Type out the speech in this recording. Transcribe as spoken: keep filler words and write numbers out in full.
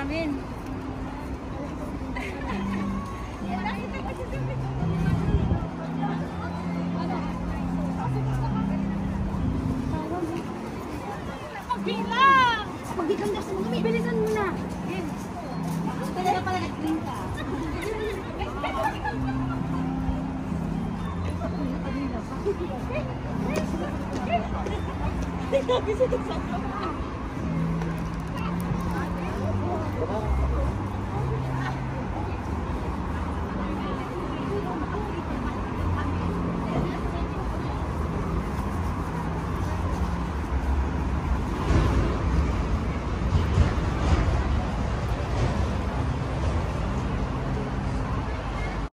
namin. Bilang! Pagkikanda sa mga bilisan mo na. Kaya na pala nag-green ka. Hindi ka kasi